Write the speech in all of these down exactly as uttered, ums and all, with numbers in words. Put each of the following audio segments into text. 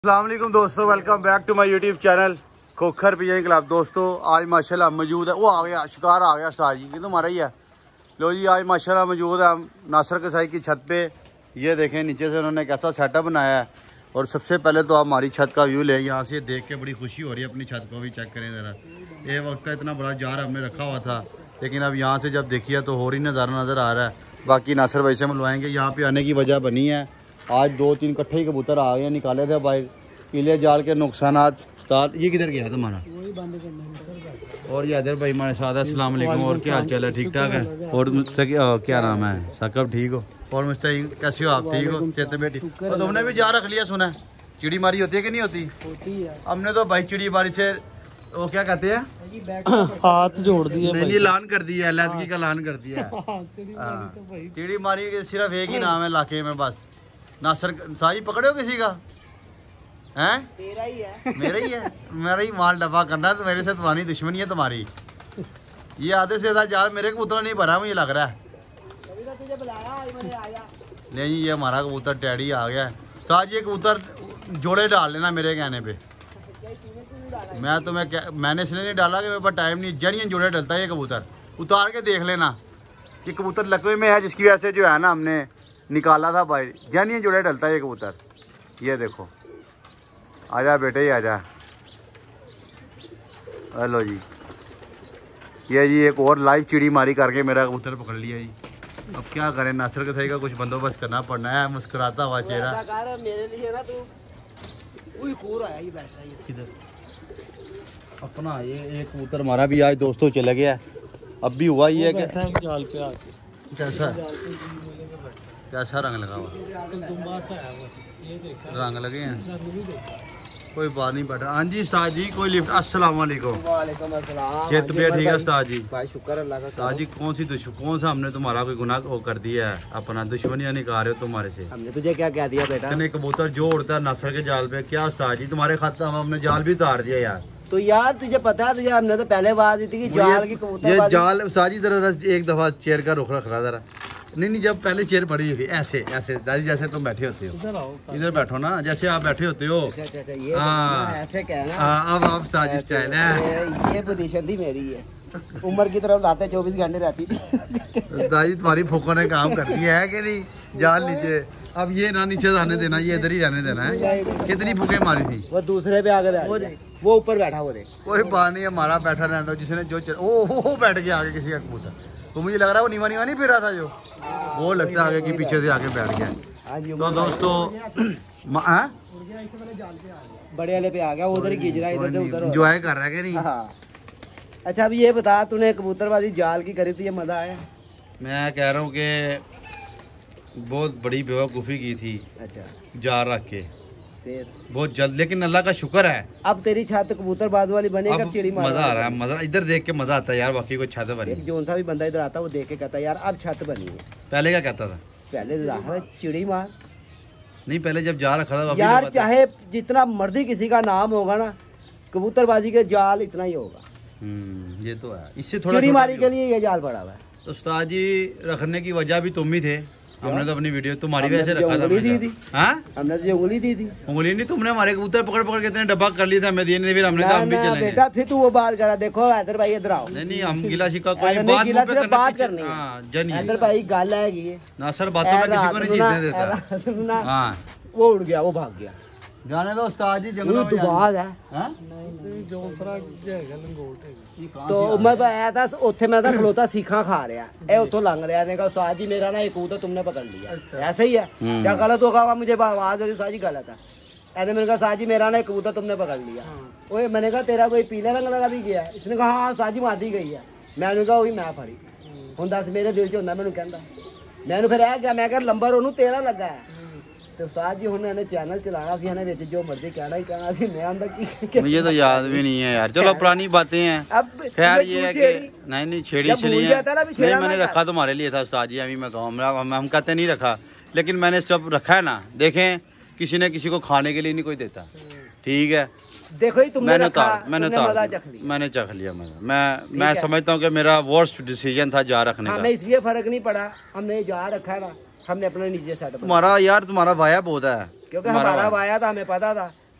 अस्सलाम वालेकुम दोस्तों, welcome back to my YouTube channel Khokhar pigeon club. दोस्तों आज माशाल्लाह मौजूद है, वो आ गया शिकार आ गया उस्ताद जी, ये तो हमारा ही है। लो जी आज माशाल्लाह मौजूद है हम नासर कसाई की छत पे। ये देखें नीचे से उन्होंने कैसा सेटअप बनाया है। और सबसे पहले तो आप हमारी छत का व्यू लें, यहाँ से देख के बड़ी खुशी हो रही है। अपनी छत को भी चेक करें ज़रा। ये वक्त का इतना बड़ा जार हमने रखा हुआ था, लेकिन अब यहाँ से जब देखिए तो और ही नज़ारा नज़र आ रहा है। बाकी नासर भाई से मिलवाएंगे। यहाँ पे आने की वजह बनी है, आज दो तीन कट्ठे ही कबूतर आ गए, निकाले थे भाई किले जाल के नुकसानात। उस्ताद ये किधर गया तुम्हारा? और ये इधर भाई हमारे साथ है। अस्सलाम वालेकुम, और क्या हाल चाल है? ठीक ठाक है? और मुझसे क्या नाम है? सकब ठीक हो? और मुझसे कैसे हो आप? ठीक हो? चेते बेटी और तुमने भी जा रख लिया, सुना है चिड़ी मारी होती है कि नहीं होती? होती है। हमने तो भाई चिड़ी मारी से वो क्या कहते हैं हाथ जोड़ दिया, नहीं ऐलान कर दिया, लैदगी का ऐलान कर दिया। चिड़ी मारी सिर्फ एक ही नाम है इलाके में बस। नासर साजी पकड़े हो किसी का? हैं? तेरा ही है। मेरा ही है, मेरा ही माल डब्बा करना है। तो मेरे से तुम्हारी दुश्मनी है तुम्हारी। ये आधे से ज्यादा जाल मेरे कबूतर नहीं भरा, मुझे लग रहा है। तुझे बुलाया, मैंने आया। नहीं ये हमारा कबूतर टैडी आ गया है। तो आज ये कबूतर जोड़े डाल लेना मेरे कहने पे। मैं तुम्हें क्या, मैंने इसलिए नहीं डाला कि मेरे पास टाइम नहीं। जनियन जोड़े डलता है ये कबूतर, उतार के देख लेना। ये कबूतर लकवे में है, जिसकी वजह से जो है ना हमने निकाला था भाई। जनियन जोड़े डलता है ये कबूतर। ये देखो, आजा बेटे ही आजा। हेलो जी, ये जी एक और लाइव चिड़ी मारी करके मेरा कबूतर पकड़ लिया जी। अब क्या करें, नासर के सही का कुछ बंदोबस्त करना पड़ना है। मुस्कुराता हुआ चेहरा मेरे लिए ना, तू किधर अपना ये एक कबूतर हमारा भी आज दोस्तों चला गया। अब भी हुआ ये कि जाल पे आज कैसा कैसा रंग लगा हुआ? रंग लगे हैं, कोई बात नहीं बैठा। हाँ जी उस्ताद जी, कोई लिफ्ट। अस्सलाम वालेकुम। वालेकुम अस्सलाम। सेहत पे ठीक है उस्ताद जी? भाई शुक्र अल्लाह का। उस्ताद जी कौन सी दुश्मन, कौन सा हमने तुम्हारा कोई गुनाह वो कर दिया है? अपना दुश्मनियां निकाल रहे हो तुम्हारे से? हमने तुझे क्या कह दिया बेटा? इतने कबूतर जो उड़ता है नासर के जाल पे, क्या उस्ताद जी तुम्हारे खाते हमने जाल भी उतार दिया यार। तो यार तुझे पता है, तुझे हमने तो पहले बात दी थी कि जाल की कबूतर ये जाल। उस्ताद जी जरा एक दफा चेयर का रुख रखा जरा। नहीं नहीं, जब पहले चेयर पड़ी हुई थी ऐसे ऐसे दादी जैसे तुम बैठे होते हो, इधर बैठो ना जैसे आप बैठे होते हो। हाँ ऐसे कहना। अब आप साजिश स्टाइल है। ये पोजीशन थी मेरी है, उम्र की तरफ लाते चौबीस घंटे रहती थी। दादी तुम्हारी फूकों ने काम कर दिया है कि नहीं? जाल नीचे, अब ये ना नीचे जाने देना, ये इधर ही रहने देना है। कितनी फूकें मारी थी? वो दूसरे पे आगे, वो ऊपर बैठा हो रहे। कोई बात नहीं, हमारा बैठा रहता जिसने जो ओ बैठ गया आगे किसी का कबूतर। तो मुझे लग रहा है वो नीवा नीवा नहीं फिर रहा था जो, वो लगता है आगे की पीछे से आगे बैठ गया। तो दोस्तों बड़े वाले पे आ गया, उधर ही खींच रहा है, इधर से उधर एंजॉय कर रहा है कि नहीं? हाँ। अच्छा अब ये बता, तूने कबूतरबाजी जाल की करी थी, ये मजा आया? मैं कह रहा हूँ कि बहुत बड़ी बेवकूफ़ी की थी। अच्छा जाल रख के फिर बहुत जल्द, लेकिन अल्लाह का शुक्र है अब तेरी छत कबूतरबाज वाली बनी। कब चिड़ी मार मजा आ रहा है, मजा इधर देख के मजा आता है यार। बाकी कोई छत बनी, जोन सा भी बंदा इधर आता है वो देख के कहता है यार अब छत बनी है। पहले क्या कहता था? पहले चिड़ी मार नहीं, पहले जब जाल रखा था यार, चाहे जितना मर्जी किसी का नाम होगा ना, कबूतरबाजी के जाल इतना ही होगा। हम्म ये तो है। इससे थोड़ा चिड़ी मारी के लिए ये जाल पड़ा हुआ है। तो उस्ताद जी रखने की वजह भी तुम ही थे। हमने तो अपनी वीडियो तुम्हारी वजह से रखा था। दी थी हाँ? हमने तो उंगली दी थी। उंगली नहीं, तुमने हमारे कबूतर पकड़ पकड़ के इतने डब्बा कर लिया था, हमें दिए नहीं, फिर हमने कहा हम भी चलेंगे। बेटा फिर तू वो बात करा, देखो हैदर भाई इधर आओ। नहीं नहीं, हम गिला शिका कोई बात गिला सिर्फ बात करनी है। हैदर भाई गल है नासर बातों में किसी को नहीं जीतने देता। हां वो उड़ गया, वो भाग गया। जाने दो उस्ताद जी, जंगलों में बात है। हां नहीं जो फरा जाएगा लंगोट है। तो मैं आया था उत्थे, मैं था खलोता सीखा खा रहा है, उतो लंघ रहा है। उस्ताद जी मेरा ना एक कबूतर तुमने पकड़ लिया। अच्छा। ऐसे ही है क्या? गलत होगा मुझे आवाज हो साजी गलत है। ऐसे मैंने कहा साजी मेरा ना एक कबूतर तुमने पकड़ लिया। ओए मैंने कहा तेरा कोई पीला रंग लगा भी गया? इसने कहा हाँ साजी मारी गई है। मैंने कहा वही मैं फड़ी हूँ, दस मेरे दिल च होंदा मैनू कहंदा। मैंने फिर आ गया, मैं कहा लंबर ओनू तेरा लगा है। तो उस्ताद जी हुण इन्हें चैनल चलाना सी, इन्हें विच जो मर्जी कहना ही कहना सी। मैं आंदा की मुझे तो याद भी नहीं है यार। चलो पुरानी बातें हैं। अब खैर ये है कि नहीं नहीं छेड़ी छेड़ी है। नहीं मैंने रखा तुम्हारे लिए था उस्ताद जी, अभी मैं कहूँ हम हम कहते नहीं रखा, लेकिन मैंने सब रखा है ना। देखें किसी ने किसी को खाने के लिए नहीं कोई देता, ठीक है? देखो ही तुमने मैंने रखा, मैंने मजा चख लिया, मैंने चख लिया मजा। मैं मैं समझता हूँ कि मेरा वर्स्ट डिसीजन था जा रखने का। हमें इसलिए फर्क नहीं पड़ा, हमने जा रखा ना, हमने अपने नीचे सेट। तुम्हारा यार तुम्हारा वाया बहुत है, क्योंकि हमारा वाया था, हमें पता था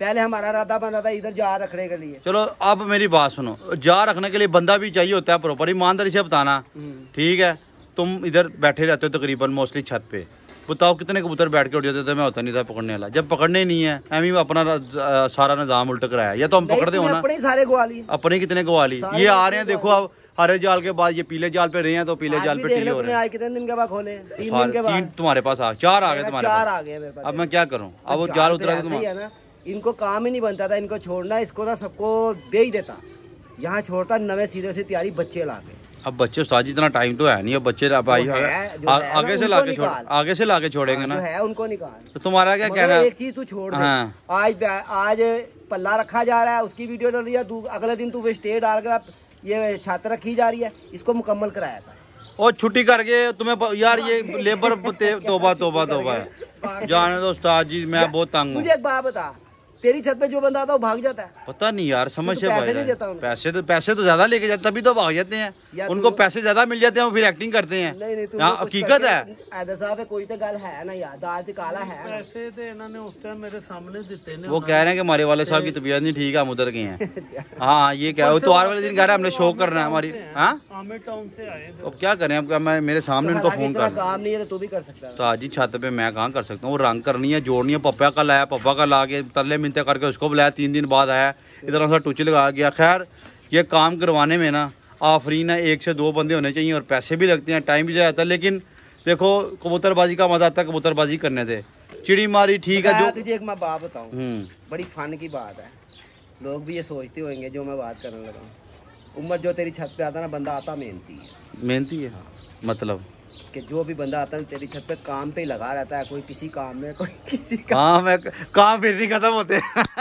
पहले हमारा इरादा बना था इधर जार रखने के लिए। चलो अब मेरी बात सुनो, जार रखने के लिए बंदा भी चाहिए होता है प्रॉपर, ईमानदारी से बताना, ठीक है। तुम इधर बैठे रहते हो तकरीबन मोस्टली छत पे, बताओ कितने कबूतर बैठ के उठ जाते थे, मैं होता नहीं था पकड़ने वाला। जब पकड़ने नहीं है एम अपना सारा निजाम उल्ट कराया, या तो हम पकड़ते हो ना अपने सारे ग्वाली, अपने कितने ग्वाली, ये आ रहे हैं देखो अब हरे जाल के बाद ये पीले जाल पे रहे हैं, तो पीले जाल पे टिके हो रहे हैं। कितने दिन के बाद खोले? तीन दिन के बाद। तीन तुम्हारे पास आ चार आ गए, तुम्हारे चार आ गए मेरे पास। अब मैं क्या करूँ, अब वो जाल उतरा तुम्हारा। इनको काम ही नहीं बनता था, इनको छोड़ना, इसको ना सबको दे ही देता, यहाँ छोड़ता नवे सिरे से तैयारी बच्चे ला के। अब बच्चे उस्ताद जी इतना टाइम तो है नहीं, अब बच्चे भाई आगे से लाके छोड़ आगे से लाके छोड़ेंगे ना, है उनको निकाल। तो तुम्हारा क्या कहना है? एक चीज तू छोड़ दे, आज आज पल्ला रखा जा रहा है, उसकी वीडियो डल रही है, तू अगले दिन तू स्टे डाल कर ये छात्र रखी जा रही है, इसको मुकम्मल कराया था। और छुट्टी करके तुम्हें यार ये लेबर तोबा तोबा तोबा है, जाने दो उस्ताद जी, मैं बहुत तंग हूँ। मुझे एक बात बता, तेरी छत पे जो बंदा आता है वो भाग जाता है? पता नहीं यार, समझ से पैसे नहीं देता उनको। पैसे तो पैसे तो ज्यादा लेके जाते तभी तो भाग जाते हैं, उनको पैसे ज्यादा मिल जाते हैं, वो फिर एक्टिंग करते हैं। नहीं नहीं, हाँ हकीकत है। ऐदा साहब कोई तो गल है ना यार, दाल च काला है। पैसे तो इन्होंने उस टाइम मेरे सामने देते ने। वो कह रहे हैं कि हमारे वाले साहब की तबीयत नहीं ठीक है, हम उधर गए हैं। हाँ ये क्या, तो आर वाले दिन कह रहे हैं हमने शो करना है हमारी। हाँ टाउन से आए, अब क्या करें, अब मैं मेरे सामने उनको फोन कर, काम नहीं है तो तू भी कर सकता है। तो आज ही छत पे मैं कहाँ कर सकता हूँ, वो रंग करनी है, जोड़नी है। पप्पा का लाया, पप्पा का ला के तल्ले मिनते करके उसको बुलाया, तीन दिन बाद आया, इधर सा टूच लगा गया। खैर ये काम करवाने में ना आफरीन है, एक से दो बंदे होने चाहिए, और पैसे भी लगते हैं, टाइम भी जाता है। लेकिन देखो कबूतरबाजी का मजा आता है कबूतरबाजी करने से, चिड़ी मारी ठीक है। जो तुझे एक मैं बात बताऊं, बड़ी फन की बात है, लोग भी ये सोचते होंगे जो मैं बात करने लगा, उम्र जो तेरी छत पे आता ना बंदा आता मेहनती है। मेहनती है मतलब कि जो भी बंदा आता है तेरी छत पे काम पे ही लगा रहता है, कोई किसी काम में, कोई किसी काम में, काम फिर नहीं खत्म होते।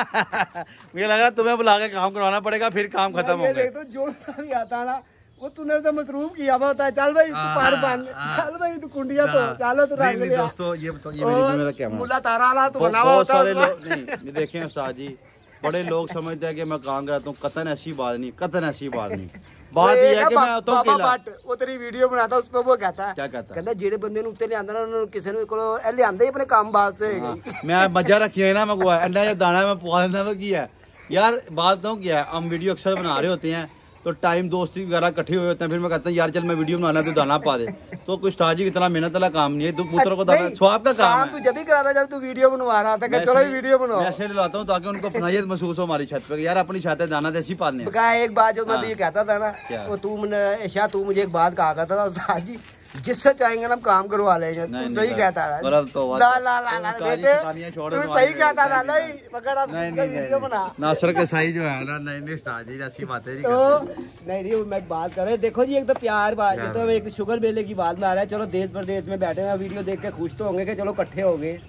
मुझे लगा तुम्हें बुला के काम करवाना पड़ेगा, फिर काम खत्म हो गया। तो जो भी आता ना वो तूने तो मसरूफ किया हुआ होता है, चल भाई तू पार बांध, चल भाई तू कुंडिया तो चलो तो रंग लिया। दोस्तों ये बताओ, ये मेरी मेरा कैमरा मुल्ला तारा ला तो बना बहुत सारे लोग नहीं देखें उस्ताद जी, बड़े लोग समझते हैं कि मैं काम कराता हूँ, कतन ऐसी बात नहीं, कतन ऐसी बात नहीं। बात ये है कि मैं आता हूं केला, वो तेरी वीडियो बनाता उस पे वो कहता है, क्या कहता है, कहता जेड़े बंदे नु उत्ते ले आंदा ना उन्होंने किसी ने कोलो ए ले आंदे अपने काम बात से। मैं मजा रखी है ना, मैं को अंडा या दाना मैं पवा देना तो किया यार। बात तो क्या है, हम वीडियो अक्सर बना रहे होते हैं तो टाइम दोस्ती वगैरह इकट्ठे हुए होते हैं, फिर मैं कहता हूँ यार चल मैं वीडियो बनाना तो दाना पा दे, तो कुछ ताजी इतना मेहनत वाला काम नहीं है, तू पुत्र को दाना स्वाब का काम है। तू जब भी कराता जब तू वीडियो बनवा रहा था कि चलो वीडियो बनाओ, ऐसे लाता हूँ ताकि उनको फनायत महसूस हो हमारी छत पे, यार अपनी छत है दाना ऐसी पालने। एक बात जो मैं तुझे कहता था ना, वो तू ऐशा तू मुझे एक बात कहा करता था साजी, जिससे चाहेंगे ना हम काम करवा लेंगे, तू सही कहता था। ला ला ला ला बेटे तू सही कहता था, नहीं पकड़ अब वीडियो बना। नासर के साई जो है ना, नहीं नहीं उस्ताद जी ऐसी बातें नहीं करते। नहीं नहीं मैं बात कर रहे, देखो जी एक तो प्यार बात, ये तो एक शुगर मेले की बात में आ रहा है। चलो देश प्रदेश में बैठे हैं, वीडियो देख के खुश तो होंगे कि चलो इकट्ठे हो गए,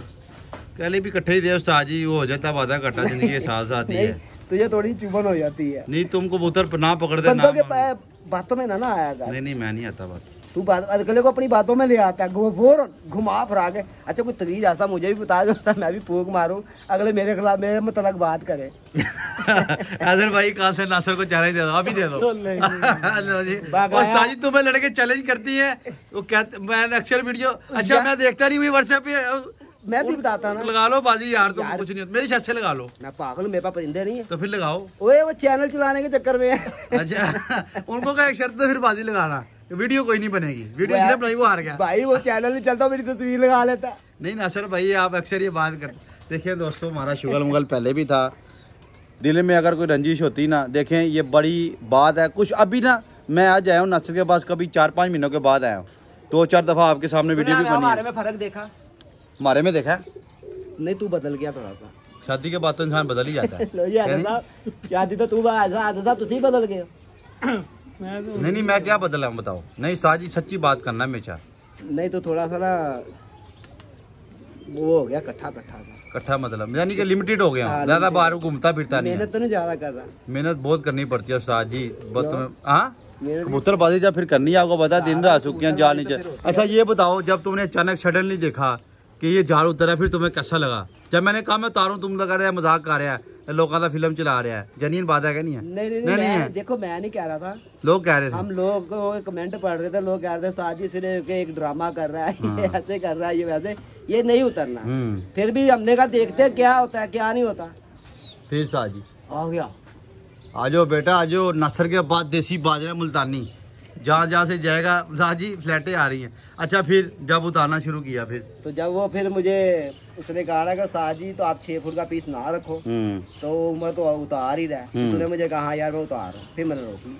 पहले भी इकट्ठे ही थे उस्ताद जी, वो हो जाता वादा कट्टा जिंदगी के साथ आती है, तुझे थोड़ी चुभन हो जाती है। नहीं तुम कबूतर ना पकड़ दे बंदों के बातों में ना ना आया। नहीं नहीं मैं नहीं आता बात, तू बात अगले को अपनी बातों में ले आता है, घोर घुमा फिरा के। अच्छा कोई तवीज ऐसा मुझे भी बता दो, मैं भी फूक मारूं, अगले मेरे खिलाफ मेरे मतलब बात करे। अजहर भाई कहाँ से नासर को चैलेंज दे दो, अभी दे दो। उस्ताद जी तुम्हें लड़के चैलेंज करती है, वो कहते मैंने अक्सर वीडियो, अच्छा मैं देखता नहीं हुई व्हाट्सएप पे, मैं भी बताता ना, लगा लो बाजी यार, तुम कुछ नहीं, मेरी छत से लगा लो। मैं पागल, मेरे पास परिंदे नहीं है तो फिर लगाओ। ओए वो चैनल चलाने के चक्कर में। अच्छा उनको का एक शर्त तो फिर बाजी लगाना, वीडियो कोई नहीं बनेगी, वीडियो इसलिए बनाई वो हार गया भाई, वो चैनल नहीं चलता मेरी तस्वीर लगा लेता। नहीं नासर भाई आप अक्सर ये बात करते, देखिए दोस्तों हमारा शुगल मुगल पहले भी था, दिल में अगर कोई रंजिश होती ना, देखें ये बड़ी बात है। कुछ अभी ना मैं आज आया हूँ नासर के पास, कभी चार पाँच महीनों के बाद आया हूँ, दो चार दफा आपके सामने वीडियो भी बनी। हमारे में फर्क देखा? हमारे में देखा नहीं, तू बदल गया थोड़ा सा, शादी के बाद तो इंसान बदल ही जाता है। शादी तो तू तुझे बदल गए। नहीं नहीं मैं क्या बदला हूँ बताओ, नहीं साजी सच्ची बात करना हमेशा। नहीं तो थोड़ा सा ना वो हो गया कट्ठा कट्ठा सा, कट्ठा मतलब यानी कि लिमिटेड हो गया, ज्यादा बाहर घूमता फिरता नहीं। मेहनत तो नहीं ज्यादा कर रहा, मेहनत बहुत करनी पड़ती है उस्ताद जी। हाँ कबूतरबाजी जब फिर करनी है, आपको पता दिन रात सुखियां जाल नीचे। अच्छा ये बताओ, जब तुमने अचानक सडनली देखा कि ये झाड़ उतरा, फिर तुम्हें कैसा लगा? जब मैंने कहा मैं उतारूं, तुम लगा रहा है मजाक कर रहा है, लोगों का फिल्म चला रहा है, जनीन बात है क्या? नहीं है, नहीं नहीं, नहीं, नहीं है। देखो मैं नहीं कह रहा था, लोग कह रहे थे, हम लोग कमेंट पढ़ रहे थे, लोग कह रहे थे साजी सिर्फ एक ड्रामा कर रहा है, हाँ। ये ऐसे कर रहा है, ये वैसे, ये नहीं उतरना। फिर भी हमने कहा देखते क्या होता है क्या नहीं होता। फिर साजी आ गया। आ जाओ बेटा, आ जाओ। नसर के बाद देसी बाजरा मुल्तानी, जहाँ जहाँ से जाएगा साजी फ्लैटें आ रही हैं। अच्छा, फिर जब उतारना शुरू किया फिर तो जब वो फिर मुझे उसने कहा ना कि साजी तो आप छः फुट का पीस ना रखो, तो मैं तो उतार ही रहा है। तूने मुझे कहा हाँ यार मैं उतार रहा हूँ, फिर मैंने रोक ली।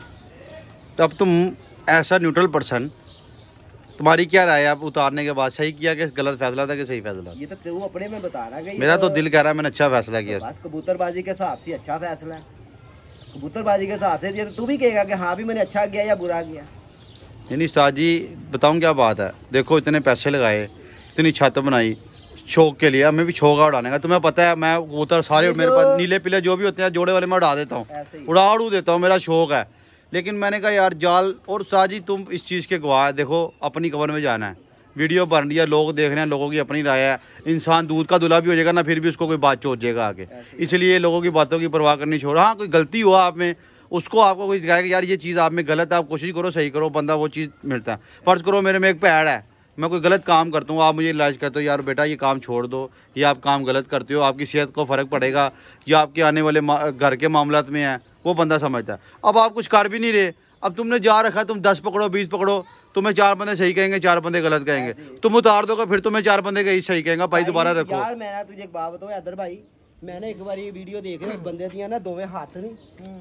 तब तुम ऐसा न्यूट्रल पर्सन, तुम्हारी क्या राय है? आप उतारने के बाद सही किया कि गलत फैसला था कि सही फैसला? ये तो तू अपने में बता रहा है। मेरा तो दिल कह रहा है मैंने अच्छा फैसला किया। बस कबूतरबाजी के हिसाब से अच्छा फैसला है। कबूतरबाजी के हिसाब से ये तो तू भी कहेगा कि हाँ भी मैंने अच्छा किया या बुरा किया। नहीं उस्ताद जी, बताऊँ क्या बात है। देखो इतने पैसे लगाए, इतनी छत बनाई शौक के लिए, हमें भी शौक है उड़ाने का। तुम्हें पता है मैं कबूतर सारे मेरे पास नीले पीले जो भी होते हैं जोड़े वाले मैं उड़ा देता हूँ, उड़ा उड़ू देता हूँ, मेरा शौक है। लेकिन मैंने कहा यार जाल, और उस्ताद जी तुम इस चीज़ के गवाह है। देखो अपनी कबर में जाना है, वीडियो बन रही है, लोग देख रहे हैं, लोगों की अपनी राय है। इंसान दूध का दूल्हा भी हो जाएगा ना, फिर भी उसको कोई बात चोचेगा आगे। इसलिए लोगों की बातों की परवाह करनी छोड़ो। हाँ कोई गलती हुआ आप में, उसको आपको कोई कहेगा यार ये चीज़ आप में गलत है, आप कोशिश करो सही करो, बंदा वो चीज़ मिलता है। फर्ज करो मेरे में एक पैड़ है, मैं कोई गलत काम करता हूँ, आप मुझे इलाज करते हो यार बेटा ये काम छोड़ दो, ये आप काम गलत करते हो, आपकी सेहत को फ़र्क पड़ेगा, या आपके आने वाले घर के मामलात में है, वो बंदा समझता है। अब आप कुछ कर भी नहीं रहे, अब तुमने जा रखा, तुम दस पकड़ो बीस पकड़ो, तुम्हें चार बंदे सही कहेंगे, चार बंदे गलत कहेंगे, तुम उतार दोगे फिर तुम्हें चार बंदे का ही सही कहेंगे, भाई दोबारा रखो। यार मैं तुझे एक बात बताऊं अदर भाई, मैंने एक बार ये वीडियो देख रही, बंदे दियां ना दोवें हाथ नहीं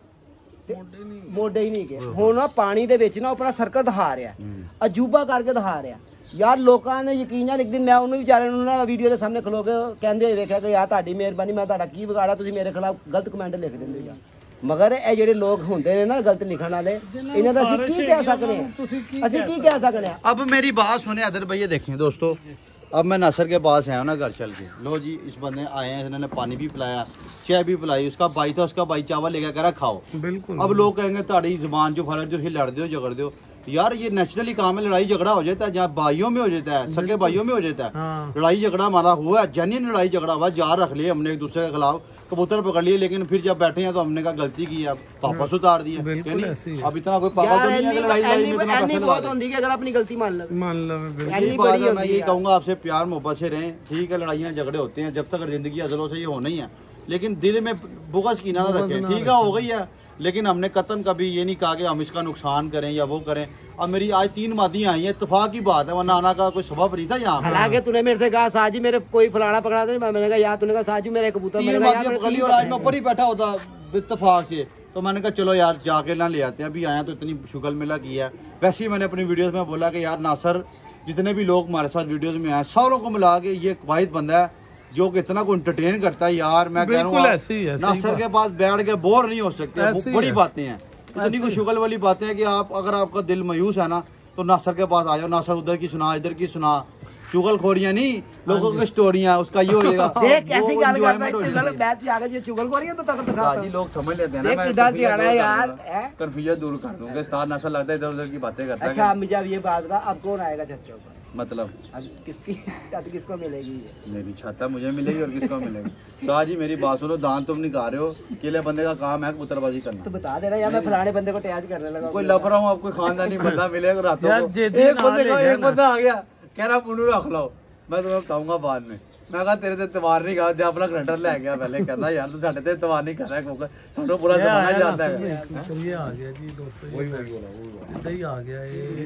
मोਢੇ ही नहीं गए ਹੁਣ ਨਾ ਪਾਣੀ ਦੇ ਵਿੱਚ ਨਾ ਆਪਣਾ ਸਰਕਲ ਦਿਖਾ ਰਿਹਾ, ਅਜੂਬਾ ਕਰਕੇ ਦਿਖਾ ਰਿਹਾ। ਯਾਰ ਲੋਕਾਂ ਨੇ ਯਕੀਨ ਨਾਲ ਇੱਕ ਦਿਨ ਮੈਂ ਉਹਨੂੰ ਵਿਚਾਰੇ ਨੂੰ ਨਾ ਵੀਡੀਓ ਦੇ ਸਾਹਮਣੇ ਖਲੋ ਕੇ ਕਹਿੰਦੇ ਹੋਏ ਵੇਖਿਆ ਕਿ ਯਾਰ ਤੁਹਾਡੀ ਮਿਹਰਬਾਨੀ, ਮੈਂ ਤੁਹਾਡਾ ਕੀ ਵਿਗਾੜਾ, ਤੁਸੀਂ ਮੇਰੇ ਖਿਲਾਫ ਗਲਤ ਕਮੈਂਟ ਲਿਖ ਦਿੰਦੇ ਯਾਰ। ਮਗਰ ਇਹ ਜਿਹੜੇ ਲੋਕ ਹੁੰਦੇ ਨੇ ਨਾ ਗਲਤ ਲਿਖਣ ਵਾਲੇ, ਇਹਨਾਂ ਦਾ ਅਸੀਂ ਕੀ ਕਹਿ ਸਕਦੇ ਹਾਂ, ਅਸੀਂ ਕੀ ਕਹਿ ਸਕਦੇ ਹਾਂ। अब मेरी बात सुने अदर भैया, देखें दोस्तों, अब मैं नासर के पास आया हूँ ना घर चल के, लो जी इस बंदे आए हैं, इन्होंने पानी भी पिलाया, चाय भी पिलाई, उसका भाई था, उसका भाई चावल लेकर कह रहा खाओ। बिल्कुल। अब लोग कहेंगे ताड़ी जुबान जो फर्ज जो लड़ दो झगड़ दो, यार ये नेचुरली काम है, लड़ाई झगड़ा हो जाता है, जहाँ भाइयों में हो जाता है, सगे भाइयों में हो जाता है। हाँ। लड़ाई झगड़ा हमारा हुआ है, जेन्युइन लड़ाई झगड़ा हुआ, जार रख लिए हमने एक दूसरे के खिलाफ, कबूतर पकड़ लिए, लेकिन फिर जब बैठे हैं तो हमने कहा गलती की है, वापस उतार दिया। यानी अब इतना कोई पागल तो नहीं है कि लड़ाई लड़ाई में इतना पैसा लगा दे। अगर अपनी गलती मान लो मान लो यही बात है, मैं यही कहूँगा आपसे प्यार मोहब्बत से रहें। ठीक है लड़ाइयाँ झगड़े होते हैं, जब तक जिंदगी अजलों से ये होना ही है, लेकिन दिल में बुग़्ज़ की ना रखें। ठीक है हो गई है, लेकिन हमने कतन कभी ये नहीं कहा कि हम इसका नुकसान करें या वो करें। अब मेरी आज तीन मादियाँ आई हैं, इत्तेफाक की बात है, वरना आना का कोई सबब नहीं था यहाँ पे। हालांकि तूने मेरे से कहा साजी मेरे कोई फलाना पकड़ा दे, मैंने कहा यार तूने कहा साजी मेरे कबूतर, तीन मादियाँ पकड़ ली और आज मैं ऊपर ही बैठा होता इत्तेफाक से, तो मैंने कहा चलो यार जाके ना ले आते हैं। अभी आया तो इतनी शुगल मिला किया है। वैसे ही मैंने अपनी वीडियोज़ में बोला कि यार नासर जितने भी लोग हमारे साथ वीडियोज़ में आए सारों को मिला के ये वाहिद बंदा है जो कि इतना को एंटरटेन करता है। यार मैं कह रहा हूँ नासर के पास बैठ के बोर नहीं हो सकते, बड़ी बातें हैं, इतनी कोई शुगल वाली बातें हैं कि आप अगर आपका दिल मायूस है ना तो नासर के पास आ जाओ। नासर उधर की सुना, इधर की सुना, चुगल खोरियां नहीं, लोगों की स्टोरियां, उसका ये हो जाएगा। देख कैसी गाल करता है, चुगल बैठ आगे ये चुगल खोरियां तो तक दिखा जी लोग समझ लेते हैं ना, मैं किधर से आ रहा है यार, कन्फ्यूजन दूर कर दूंगा। स्टार नासर लगता है इधर उधर की बातें करता है। अच्छा मुझे अब ये बात का, अब कौन आएगा छत के ऊपर? मतलब अब किसकी छत किसको मिलेगी? ये मेरी छत है, मुझे मिलेगी और किसको मिलेगी। शाह जी मेरी बात सुनो, दान तुम नहीं गा रहे हो, अकेले बंदे का काम है कबूतरबाजी करना। तो बता देना यार, मैं फलाने बंदे को टैच करने लगा, कोई लफ रहा हूँ, आपको खानदानी बंदा मिलेगा रातों को, एक बंदे का एक बंदा आ गया कह रहा मुंडू रख लो, मैं तुम्हें बताऊंगा बाद में। मैं कहा तेरे ते तवार नहीं कहा, जब अपना ग्रंटर ले गया पहले, कहता यार तू साढ़े ते तवार नहीं कर रहा है, क्योंकि सानू पूरा जमाना जानता है। ये आ गया जी दोस्तों, वही सीधा ही आ गया, ये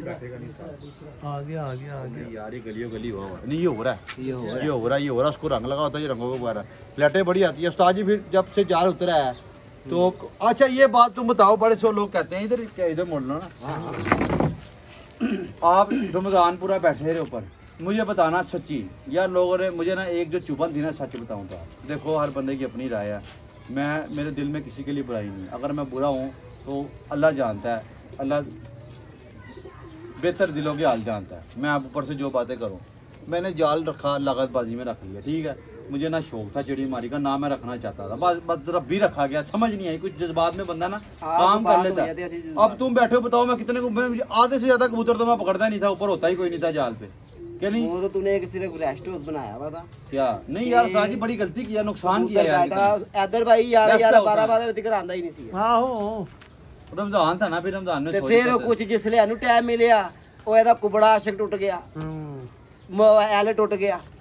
आ गया आ गया आ गया यार ये गलियों गली हुआ नहीं, ये हो रहा है, ये हो रहा है, ये हो रहा है, ये हो रहा है। उसको रंग लगा होता है, ये रंगों को वगैरह फ्लैटें बड़ी आती है। उस्ताद जी फिर जब से जाल उतरा है तो अच्छा ये बात तुम बताओ, बड़े सो लोग कहते हैं इधर इधर मोड़ लो ना, आप रमजान पूरा बैठे रहे ऊपर, मुझे बताना सच्ची यार, लोगों ने मुझे ना एक जो चुभन थी ना, सच बताऊं तो देखो हर बंदे की अपनी राय है, मैं मेरे दिल में किसी के लिए बुराई नहीं, अगर मैं बुरा हूँ तो अल्लाह जानता है, अल्लाह बेहतर दिलों के हाल जानता है। मैं आप ऊपर से जो बातें करूँ, मैंने जाल रखा लागतबाजी में रख लिया, ठीक है, मुझे ना शौक था चिड़ी मारी का, ना मैं रखना चाहता था, बस बस रब्बी रखा गया, समझ नहीं आई, कुछ जज्बात में बंदा ना काम कर लेता है। अब तुम बैठे हो बताओ मैं कितने को, आधे से ज्यादा कबूतर तो मैं पकड़ता ही नहीं था, ऊपर होता ही कोई नहीं था जाल पे। क्या नहीं वो तो तूने एक सिर्फ रेस्ट हाउस बनाया हुआ था क्या? नहीं यार साजी बड़ी गलती किया, नुकसान किया यार। इधर भाई यार यार बारह बारह बजे आंदा ही नहीं सी। आहो रमजान था ना, फिर रमजान में ते फिर कुछ जिसले एनु टाइम मिलिया, ਉਹ ਇਹਦਾ ਕੁਬੜਾ ਆਸ਼ਕ ਟੁੱਟ ਗਿਆ, ਮੋਬਾਈਲ ਟੁੱਟ ਗਿਆ,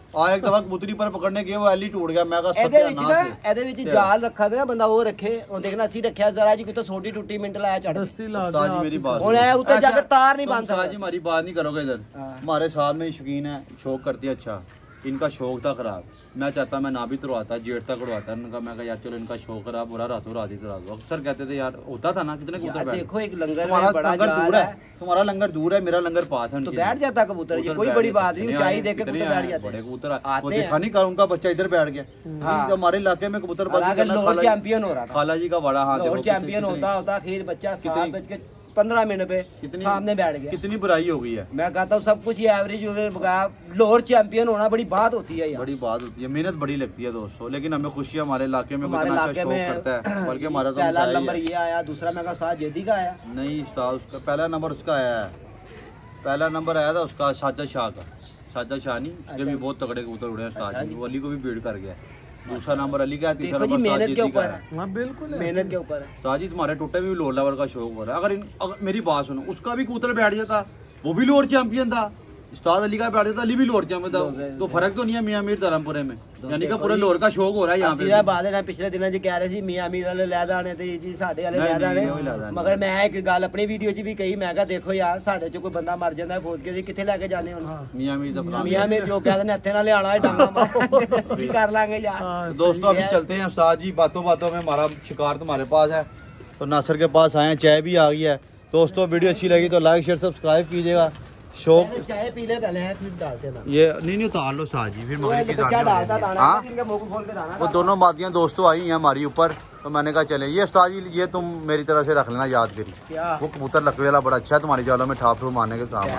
ਆ ਇੱਕ ਦਫਾ ਕਬੂਤਰੀ ਪਰ ਪਕੜਨੇ ਗਏ ਉਹ ਐਲੀ ਟੁੱਟ ਗਿਆ ਮੈਂ ਕਹਾ ਇਹਦੇ ਵਿੱਚ ਨਾ ਇਹਦੇ ਵਿੱਚ ਜਾਲ ਰੱਖਾ ਗਿਆ ਬੰਦਾ ਉਹ ਰੱਖੇ ਉਹ ਦੇਖਣਾ ਅਸੀਂ ਰੱਖਿਆ ਜ਼ਰਾ ਜੀ ਕੋਈ ਤਾਂ ਛੋਟੀ ਟੁੱਟੀ ਮਿੰਟ ਲਾਇਆ ਚੜ उस्ताद जी मेरी बात ਹੁਣ ਇਹ ਉੱਤੇ ਜਾ ਕੇ तार नहीं बांध सकता जी हमारी बात नहीं करोगे इधर हमारे साथ में शौकीन है शौक करती है अच्छा इनका शौक था खराब मैं चाहता मैं ना भी तुड़वाता जेठ तक उड़वाता उनका मैं कहा यार चलो इनका शौक खराब हो रहा रातों रात ही तुड़ा दो अक्सर कहते थे यार होता था ना कितने कबूतर देखो एक लंगर तुम्हारा बड़ा लंगर दूर है तुम्हारा लंगर दूर है मेरा लंगर पास है तो बैठ जाता कबूतर ये कोई बड़ी बात नहीं ऊंचाई देख के कबूतर बैठ जाते बड़े कबूतर वो देखा नहीं कर उनका बच्चा इधर बैठ गया हमारे इलाके में कबूतर चैंपियन हो रहा था खाला जी का बड़ा हाथ चैंपियन होता होता फिर बच्चा सात बज के पंद्रह मिनट पे कितनी सामने बैठ गया कितनी बुराई हो गई है मैं कहता हूँ सब कुछ ये एवरेज लाहौर चैंपियन होना बड़ी बात होती है यार बड़ी बात होती है मेहनत बड़ी लगती है दोस्तों लेकिन हमें खुशी है हमारे इलाके में हमारे इलाके में करता है बल्कि हमारा तो पहला नंबर ये आया दूसरा मैं कहा साथ जेदी का आया नहीं उसका पहला नंबर उसका आया है पहला नंबर आया था उसका साजिद शाह का साजिद शाह नहीं उसके भी बहुत तगड़े कबूतर उड़े हैं उस्ताद जी वो अली को भी बीट कर गया दूसरा नंबर अली का तीसरा नंबर मेहनत के ऊपर है हाँ बिल्कुल मेहनत के ऊपर है साजिद तुम्हारे टूटे भी लो लेवल का शौक हो रहा है अगर, इन, अगर मेरी बात सुनो उसका भी कबूतर बैठ जाता वो भी लोअर चैंपियन था उस्ताद अली का बैठ जाता अली भी लोअर चैंपियन था तो फर्क तो नहीं है मियां मीर धर्मपुरे में यानी कि पूरे लोअर का शौक हो रहा है यहाँ पे बात है पिछले दिनों जी कह रहे सी मियां मीर वाले लै दाने ते जी साडे वाले लै दाने मगर मैं एक गल अपनी वीडियो च भी कही मैं कहा देखो यार साडे च कोई बंदा मर जांदा फौज के किथे लेके जाने हुन मियां मीर दा मियां मीर जो कहदे ने हत्थे नाल लियाना है डांगा मार कर लांगे यार दोस्तों अभी चलते हैं उस्ताद जी बातों बातों में हमारा शिकार तुम्हारे पास है तो नासिर के पास आए चाय भी आ गई है दोस्तों वीडियो अच्छी लगी तो लाइक शेयर सब्सक्राइब कीजिएगा शौक चाय पी ले पहले है फिर डालते ना ये नहीं नहीं उतार लो साथ जी फिर मगर की दाने हां इनका मुंह खोल के दाना वो दोनों मादियां दोस्तों आई हैं हमारी ऊपर तो मैंने कहा चले ये उस्ताद जी ये तुम मेरी तरह से रख लेना याद करी वो कबूतर लकवे वाला बड़ा अच्छा है तुम्हारी जालों में ठाप ठूप मारने के काम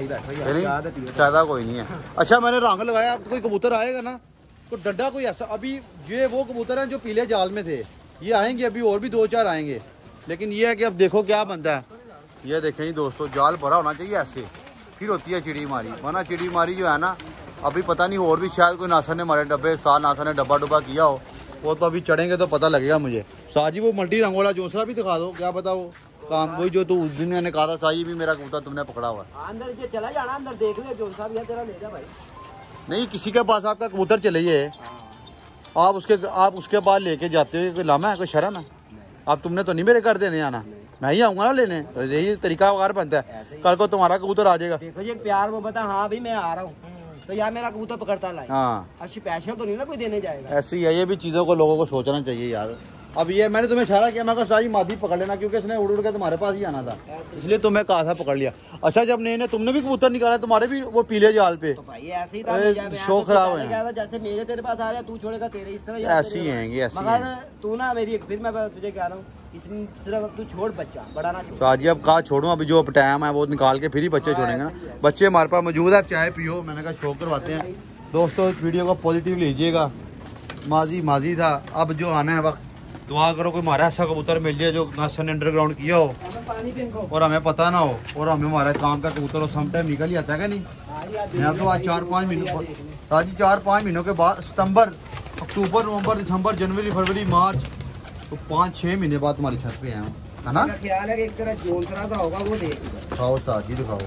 ज्यादा कोई नहीं है अच्छा मैंने रंग लगाया अब कोई कबूतर आएगा ना तो डड्डा कोई ऐसा अभी ये वो कबूतर हैं जो पीले जाल में थे ये आएंगे अभी और भी दो चार आएंगे लेकिन ये है कि अब देखो क्या बनता है ये देखें जी दोस्तों जाल भरा होना चाहिए ऐसे फिर होती है चिड़ी मारी वरना चिड़ी मारी जो है ना अभी पता नहीं और भी शायद कोई नासर ने हमारे डब्बे साल नासर ने डब्बा डुब्बा किया हो वो तो अभी चढ़ेंगे तो पता लगेगा मुझे साजी वो मल्टी रंग वाला जोसरा भी दिखा दो क्या पता वो काम वही जो तू उस दिन मैंने कहा था साजी भी मेरा कबूतर तुमने पकड़ा हुआ है अंदर ये चला जाना अंदर देख ले जोसरा भी है तेरा ले जा भाई नहीं किसी के पास आपका कबूतर चलिए आप उसके आप उसके पास लेके जाते हो कोई लामा है कोई शर्म है आप तुमने तो नहीं मेरे घर देने आना मैं ही आऊँगा ना लेने तो यही तरीका वगैरह बनता है कल को तुम्हारा कबूतर आ जाएगा देखो ये प्यार मोहब्बत हाँ भाई मैं आ रहा हूँ तो यार मेरा कबूतर पकड़ता लाए हाँ अच्छी पैसे तो नहीं ना कोई देने जाएगा ऐसे ही है ये भी चीज़ों को लोगों को सोचना चाहिए यार अब ये मैंने तुम्हें इशारा किया मैं कहा साजी मादी पकड़ लेना क्योंकि इसने उड़ उड़ के तुम्हारे पास ही आना था इसलिए तुम्हें कहा था पकड़ लिया अच्छा जब नहीं तुमने भी कबूतर निकाला तुम्हारे भी वो पीले जाल पे तो भाई ऐसे ही था शौक खराब है जैसे मेरे तेरे पास आ रहा है तू छोड़ेगा तेरे इस तरह ऐसे ही हैं ऐसे मगर तू ना मेरी फिर मैं तुझे कह रहा हूँ सिर्फ तू छोड़ बच्चा बड़ा ना छोड़ साजी अब कहा छोड़ूं अभी जो टाइम है वो निकाल के फिर ही बच्चे छोड़ेंगे ना बच्चे हमारे पास मौजूद है चाय पियो मैंने कहा शौक करवाते हैं दोस्तों इस वीडियो को पॉजिटिव लीजिएगा माजी माजी था अब जो आना है वक्त दुआ करो कोई हमारा ऐसा कबूतर मिल जाए जो नासर ने अंडरग्राउंड किया हो और हमें पता ना हो और हमें हमारे काम का कबूतर हो सम टाइम निकल ही आता है क्या नहीं मैं तो आज चार पाँच महीनों आज चार पाँच महीनों के बाद सितंबर अक्टूबर नवंबर दिसंबर जनवरी फरवरी मार्च तो पाँच छः महीने बाद तुम्हारी छत पे आया हूँ है ना ख्याल है कि एक तरह जोलसरा सा होगा वो देख दिखाओ ताजी दिखाओ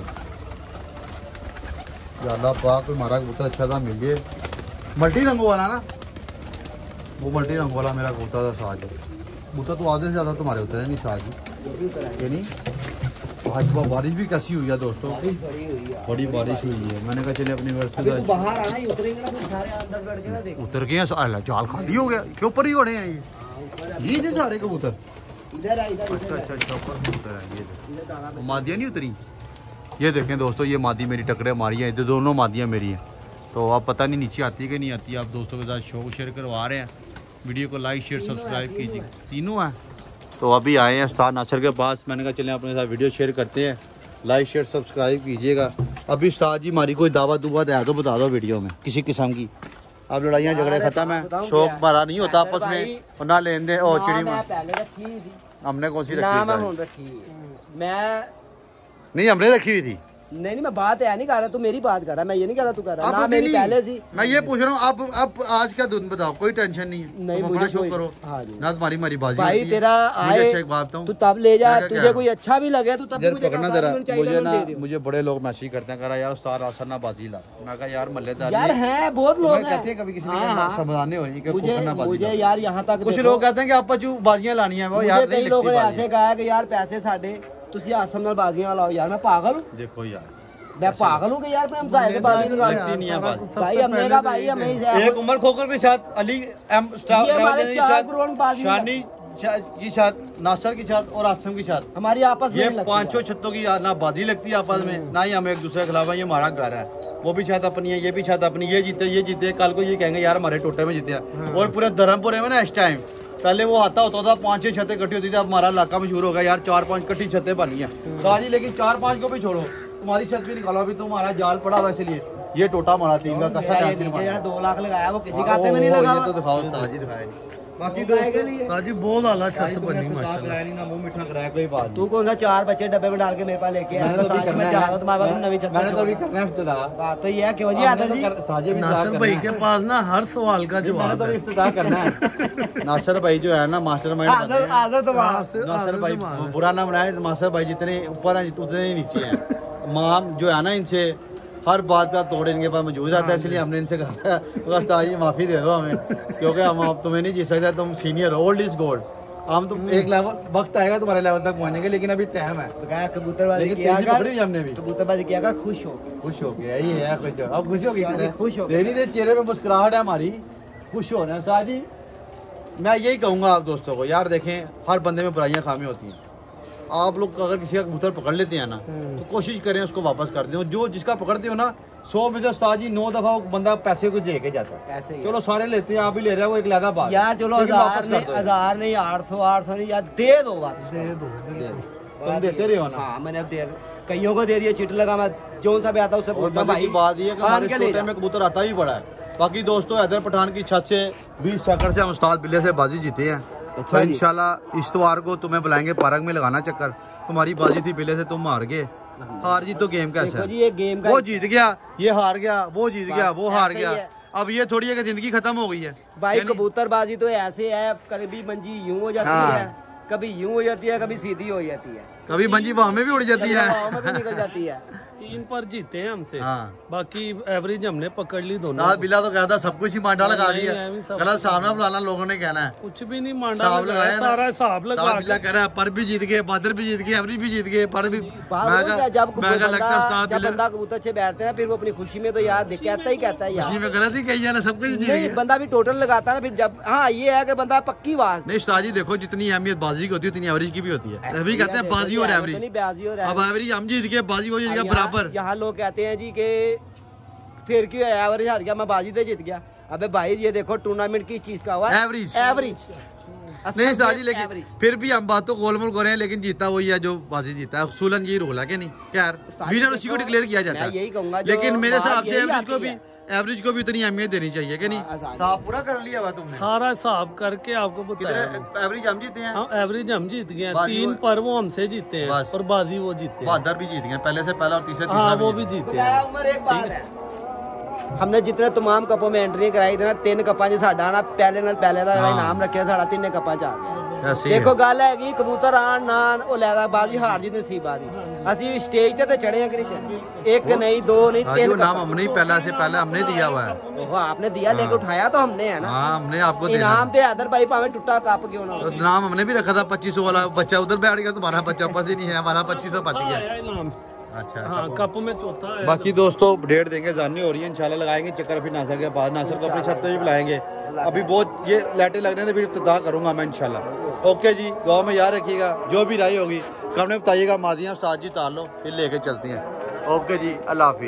अल्लाह पाक कोई हमारा कबूतर अच्छा था मिल गए मल्टी रंग वाला ना वो मल्टी रंग वाला मेरा कबूतर था साज कबूतर तो आधे से ज़्यादा तुम्हारे उतरे नहीं साज ये नहीं आज सुबह बारिश भी कैसी हुई है दोस्तों बड़ी बारिश हुई है मैंने कहा चले अपनी वर्ष बाहर आना ही उतरेंगे ना फिर सारे अंदर बैठ के ना देख उतर गए हैं जाल खाली हो गया क्यों ऊपर ही बड़े हैं ये ये थे सारे कबूतर इधर इधर अच्छा अच्छा अच्छा ऊपर कबूतर है ये मादियाँ नहीं उतरी ये देखें दोस्तों ये मादी मेरी टकरे मारी है इधर दोनों मादियाँ मेरी हैं तो आप पता नहीं नीचे आती है कि नहीं आती है आप दोस्तों के साथ शो शेयर करवा रहे हैं वीडियो को लाइक शेयर सब्सक्राइब कीजिए तीनों हैं तो अभी आए हैं उस्ताद नासिर के पास मैंने कहा चलें अपने साथ वीडियो शेयर करते हैं लाइक शेयर सब्सक्राइब कीजिएगा अभी उस्ताद जी हमारी कोई दावत दुवत है तो बता दो वीडियो में किसी किस्म की अब लड़ाइयाँ झगड़े खत्म है शौक भरा नहीं होता आपस में और ना लेन दे और चिड़ी में हमने कौन सी रखी मैं नहीं हमने रखी हुई थी नहीं नहीं मैं बात है नहीं कर रहा, तू मेरी बात कर रहा, मैं ये नहीं कर रहा तू कर रहा ना, मेरी पहले सी। मैं ये पूछ रहा हूँ अब अब आज का दिन बताओ, कोई टेंशन नहीं है, नहीं अपना शो करो ना, तुम्हारी हमारी बाजी भाई तेरा आए अच्छा एक बात तू तब ले जा, तुझे कोई अच्छा भी लगे तू तब मुझे पकड़ना जरा। मुझे ना मुझे बड़े लोग मैसेज करते हैं, कह रहा यार उस्ताद आसन ना बाजी ला, मैं कहा यार मल्लेदार यार हैं बहुत लोग कहते हैं, कभी किसी ने समझाने हो रही है मुझे यार यहाँ तक कुछ लोग कहते हैं कि आप जो बाजियां लानी है वो यार कई लोगों ने ऐसे कहा कि यार पैसे साडे तुसी आसम नाल बाजियां लाओ, यार मैं पागल हूँ? देखो यार मैं पागल हूँ कि यार मैं हम साइड बाजी लगा नहीं है बात भाई, हमने कहा भाई हमें एक उमर खोकर के साथ अली एम ये हमारे चार करोड़ बाजी शानी की साथ नासर की साथ और आसम की साथ हमारी आपस में ये पांचों छत्तों की ना बाजी लगती है आपस में, ना ही हम एक दूसरे के खिलाफ है, ये हमारा घर है, वो भी छत अपनी है, ये भी छत अपनी, ये जीते ये जीते, कल को ये कहेंगे यार हमारे टोटे में जीते हैं। और पूरे धर्मपुरे में ना इस टाइम पहले वो आता होता था पांच छह छतें इकट्ठी होती थी, अब हमारा इलाका मशहूर हो गया यार चार पांच इकट्ठी छतें बनी है साजी, लेकिन चार पांच को भी छोड़ो, तुम्हारी छत भी निकालो, अभी तुम्हारा जाल पड़ा हुआ, इसलिए ये टोटा हमारा तीन का कसा दो लाख लगाया वो किसी खाते में नहीं लगा, तो दिखाओ ताजी दिखाया बाकी ताजी बहुत आला छत बनी माशाल्लाह, ना मुंह मीठा कराया कोई बात। तू कौन सा चार बच्चे डब्बे में डाल के मेरे पास लेके आया, मैं जा रहा हूं तुम्हारे पास नई छत, मैंने तो अभी करना है इफ्तिताह, बात तो ये है क्यों जी आदर जी, साजे भी नासिर भाई के पास ना हर सवाल का मैंने जवाब तो अभी है। इफ्तिताह करना है। नासिर भाई जो है ना मास्टर माइंड, आदर आदर तो नासिर भाई बुरा ना बनाए, नासिर भाई जितने ऊपर हैं उतने ही नीचे हैं, माम जो है ना इनसे हर बात का तोड़ इनके पास मौजूद रहता है, इसलिए हमने इनसे कहा तो उस्ताद जी माफ़ी दे दो हमें, क्योंकि हम अब तुम्हें नहीं जीत सकते, तुम सीनियर ओल्ड इज गोल्ड, हम तुम एक लेवल वक्त आएगा तुम्हारे लेवल तक पहुंचने के, लेकिन अभी टाइम है। कबूतरबाजी किया कर, पकड़ी हुई हमने भी कबूतरबाजी किया कर, खुश हो खुश हो गया ये है खुश हो, अब खुश हो गई, खुश हो तेरी दे चेहरे पे मुस्कुराहट है हमारी, खुश हो ना साथ जी। मैं यही कहूँगा आप दोस्तों को, यार देखें हर बंदे में बुराइयाँ खामी होती हैं, आप लोग अगर किसी का कबूतर पकड़ लेते हैं ना तो कोशिश करें उसको वापस कर दें, जो जिसका पकड़ते हो ना सौ में जो उस्ताद जी नौ दफा वो बंदा पैसे को दे के जाता है, ऐसे ही चलो सारे लेते हैं, आप भी ले रहे हो, वो एक लहदा बात यार, चलो हजार नहीं हजार नहीं आठ सौ आठ सौ नहीं यार दे दो बस, दे दो तुम देते रहे हो ना। हाँ मैंने अब दे कईयों को दे दिया, चिट लगा, मैं जो सा भी आता उससे पूछता भाई, बात ये हमारे छोटे में कबूतर आता ही बड़ा है। बाकी दोस्तों हैदर पठान की छत से बीस सेकंड से हम उस्ताद बिल्ले से बाजी जीते हैं, तो इंशाल्लाह इश्तवार को तुम्हें बुलाएंगे पार्क में लगाना चक्कर, तुम्हारी बाजी थी बिल्ले से, तुम हार गए, हार जीत तो गेम का है, जी ये गेम का वो जीत गया ये हार गया, वो जीत गया वो हार गया, अब ये थोड़ी है कि जिंदगी खत्म हो गई है भाई। कबूतरबाजी तो ऐसे है, कभी मंजी यूं हो जाती हाँ। है, कभी यूं हो जाती है, कभी सीधी हो जाती है, कभी मंजी वहां में भी उड़ जाती है, हवा में भी निकल जाती है। तीन पर जीते हैं हमसे, हाँ। बाकी एवरेज हमने पकड़ ली दोनों। ना बिल्ला तो कहता सब कुछ ही मांडा लगा दिया, नहीं, नहीं, सब गलत सामना बुलाना लोगों ने कहना है, कुछ भी नहीं मांडा हिसाब लगाया, लगाया ना। सारा हिसाब लगा साहब बिल्ला कह रहा है पर भी जीत गए, बादर भी जीत गए, एवरेज भी जीत गए, पर भी बात मैं है, जब मैं लगता है बंदा उस्ताद जब बिल्ला बंदा कबूतर से बैठते हैं फिर वो अपनी खुशी में तो यार देख कहता ही कहता है खुशी यार, में गलत ही कही जाना, सब कुछ जीत नहीं गए। बंदा भी टोटल लगाता है ना फिर, जब हाँ ये है कि बंदा पक्की बात नहीं उस्ताद जी देखो जितनी अहमियत बाजी की होती है उतनी एवरेज की भी होती है, तभी कहते हैं बाजी और एवरेज, बाजी और अब एवरेज हम जीत गए, बाजी वो जीत गया बराबर। यहाँ लोग कहते हैं जी कि फिर क्यों एवरेज हार गया, मैं बाजी तो जीत गया, अबे भाई ये देखो टूर्नामेंट किस चीज का हुआ, एवरेज एवरेज नहीं साजी, लेकिन फिर भी हम बात तो गोलमोल कर रहे हैं, लेकिन जीता वही है जो बाजी जीता है, सुलन जी रोल है कि नहीं, क्या विनर उसी को डिक्लेयर किया जाता है, यही कहूंगा, लेकिन मेरे हिसाब से एवरेज को भी एवरेज को भी उतनी अहमियत देनी चाहिए कि नहीं। साहब पूरा कर लिया हुआ तुमने, सारा हिसाब करके आपको बताया, एवरेज हम जीते हैं, हाँ एवरेज हम जीत गए हैं, तीन पर वो हमसे जीते हैं और बाजी वो जीते हैं, बहादुर भी जीत गए पहले से पहला और तीसरे हाँ वो भी जीते हैं। उमर एक बात है, हमने जितने तमाम कपों में एंट्री कराई थी ना, तीन कपां च साडा ना पहले नाल पहले दा इनाम रखिया, साडा तीन कपां च आ गया। देखो गल है कि कबूतर आन ना ओ लेदा बाजी हार जी नसीब बाजी, ਅਸੀਂ स्टेज ਤੇ ਤੇ चढ़े हैं कि नहीं चढ़े, एक नहीं दो नहीं तीन नाम हमने ही पहला से पहले हमने दिया हुआ है, वो आपने दिया लेके उठाया तो हमने है ना, हाँ हमने आपको इनाम थे हैदर भाई भावे टूटा कप क्यों ना, नाम हमने भी रखा था पच्चीस सौ वाला, बच्चा उधर बैठ गया, तुम्हारा बच्चा बस ही नहीं है, हमारा पच्चीस सौ बच गया। अच्छा हाँ, कप में चौथा है। बाकी दोस्तों डेट देंगे, जाननी हो रही है, इंशाल्लाह लगाएंगे चक्कर, फिर नासर के पास, नासर को अपनी छत पे भी बुलाएंगे, अभी बहुत ये लाइटें लग रही हैं, फिर इफ्तिताह करूंगा मैं इंशाल्लाह। ओके जी, गाँव में याद रखिएगा, जो भी राय होगी कमेंट में बताइएगा, मादियाँ उस्ताद जी तार लो, फिर लेके चलती हैं। ओके जी, अल्लाह हाफिज़।